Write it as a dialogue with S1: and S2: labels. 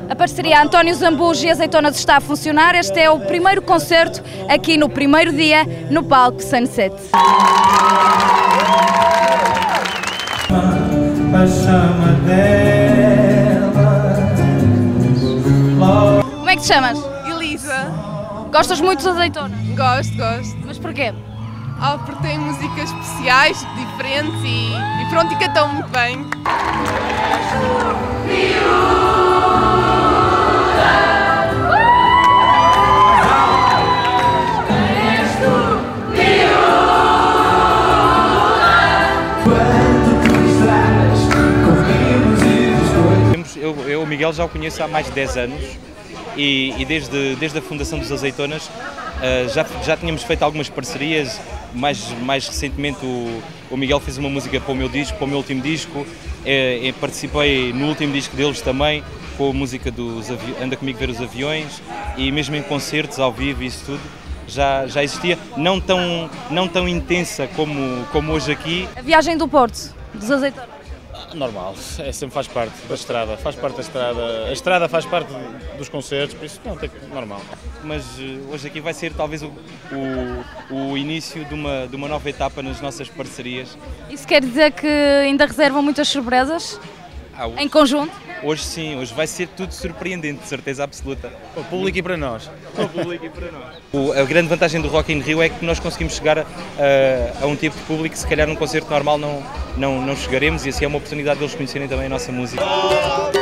S1: A parceria António Zambujo e Azeitonas está a funcionar. Este é o primeiro concerto aqui no primeiro dia no palco Sunset. Como é que te chamas?
S2: Elisa.
S1: Gostas muito de azeitona?
S2: Gosto.
S1: Mas porquê?
S2: Porque tem músicas especiais, diferentes e pronto, e cantam muito bem.
S3: Eu o Miguel já o conheço há mais de 10 anos e desde a fundação dos Azeitonas já tínhamos feito algumas parcerias. Mais recentemente o Miguel fez uma música para o meu disco, para o meu último disco. Participei no último disco deles também com a música dos Anda Comigo Ver os Aviões, e mesmo em concertos ao vivo isso tudo já existia, não tão intensa como hoje aqui.
S1: A viagem do Porto, dos Azeitonas?
S4: Normal, sempre faz parte da estrada, a estrada faz parte dos concertos, por isso não, normal.
S3: Mas hoje aqui vai ser talvez o início de uma nova etapa nas nossas parcerias.
S1: Isso quer dizer que ainda reservam muitas surpresas em conjunto?
S3: Hoje sim, hoje vai ser tudo surpreendente, de certeza absoluta.
S4: Para o público e para nós.
S3: A grande vantagem do Rock in Rio é que nós conseguimos chegar a um tipo de público que se calhar num concerto normal não chegaremos, e assim é uma oportunidade de eles conhecerem também a nossa música.